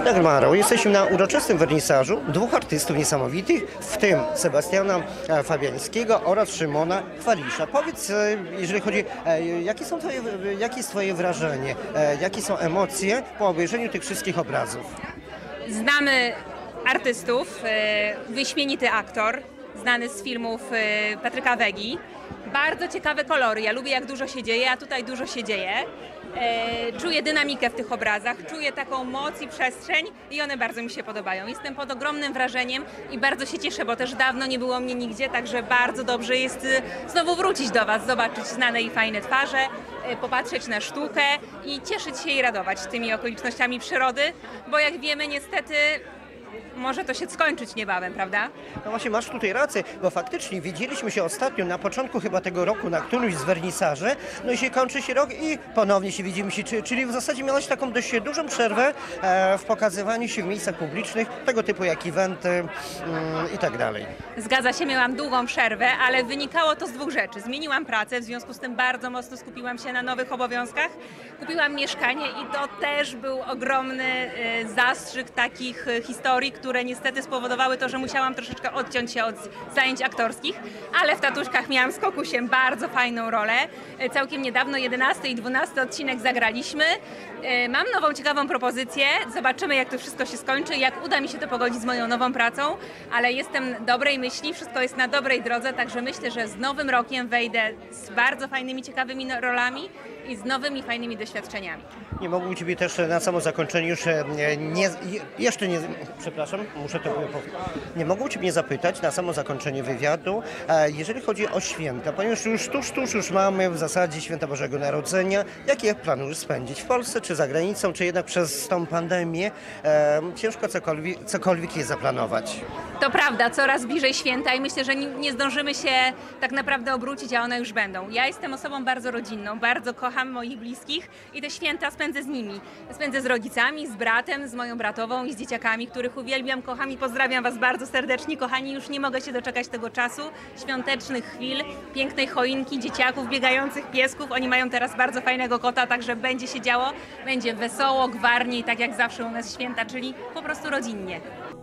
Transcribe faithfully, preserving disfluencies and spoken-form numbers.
Dagmaro, jesteśmy na uroczystym wernisażu dwóch artystów niesamowitych, w tym Sebastiana e, Fabiańskiego oraz Szymona Chwalisza. Powiedz, e, jeżeli chodzi, e, jakie są twoje, jakie jest Twoje wrażenie, e, jakie są emocje po obejrzeniu tych wszystkich obrazów? Znamy artystów, e, wyśmienity aktor, znany z filmów e, Patryka Wegi. Bardzo ciekawe kolory, ja lubię jak dużo się dzieje, a tutaj dużo się dzieje. E, czuję dynamikę w tych obrazach, czuję taką moc i przestrzeń i one bardzo mi się podobają. Jestem pod ogromnym wrażeniem i bardzo się cieszę, bo też dawno nie było mnie nigdzie, także bardzo dobrze jest e, znowu wrócić do Was, zobaczyć znane i fajne twarze, e, popatrzeć na sztukę i cieszyć się i radować tymi okolicznościami przyrody, bo jak wiemy niestety może to się skończyć niebawem, prawda? No właśnie, masz tutaj rację, bo faktycznie widzieliśmy się ostatnio na początku chyba tego roku na którymś z wernisaży, no i się kończy się rok i ponownie się widzimy, się, czyli w zasadzie miałeś taką dość dużą przerwę e, w pokazywaniu się w miejscach publicznych, tego typu jak eventy mm, i tak dalej. Zgadza się, miałam długą przerwę, ale wynikało to z dwóch rzeczy. Zmieniłam pracę, w związku z tym bardzo mocno skupiłam się na nowych obowiązkach. Kupiłam mieszkanie i to też był ogromny e, zastrzyk takich e, historii, które niestety spowodowały to, że musiałam troszeczkę odciąć się od zajęć aktorskich, ale w Tatuśkach miałam z Kokusiem bardzo fajną rolę. E, Całkiem niedawno jedenasty i dwunasty odcinek zagraliśmy. E, Mam nową, ciekawą propozycję. Zobaczymy, jak to wszystko się skończy, jak uda mi się to pogodzić z moją nową pracą, ale jestem dobrej myśli, wszystko jest na dobrej drodze, także myślę, że z nowym rokiem wejdę z bardzo fajnymi, ciekawymi no- rolami i z nowymi, fajnymi doświadczeniami. Nie mogę u Ciebie też na samo zakończenie już e, nie, jeszcze nie, przepraszam, muszę to powiedzieć. Nie mogę u Ciebie nie zapytać na samo zakończenie wywiadu, e, jeżeli chodzi o święta, ponieważ już tuż, tuż już mamy w zasadzie święta Bożego Narodzenia, jakie planujesz spędzić w Polsce, czy za granicą, czy jednak przez tą pandemię e, ciężko cokolwiek, cokolwiek je zaplanować? To prawda, coraz bliżej święta i myślę, że nie nie zdążymy się tak naprawdę obrócić, a one już będą. Ja jestem osobą bardzo rodzinną, bardzo kocham moich bliskich i te święta spędzę z nimi. Spędzę z rodzicami, z bratem, z moją bratową i z dzieciakami, których uwielbiam, kocham i pozdrawiam Was bardzo serdecznie, kochani. Już nie mogę się doczekać tego czasu, świątecznych chwil, pięknej choinki, dzieciaków, biegających piesków. Oni mają teraz bardzo fajnego kota, także będzie się działo, będzie wesoło, gwarnie i tak jak zawsze u nas święta, czyli po prostu rodzinnie.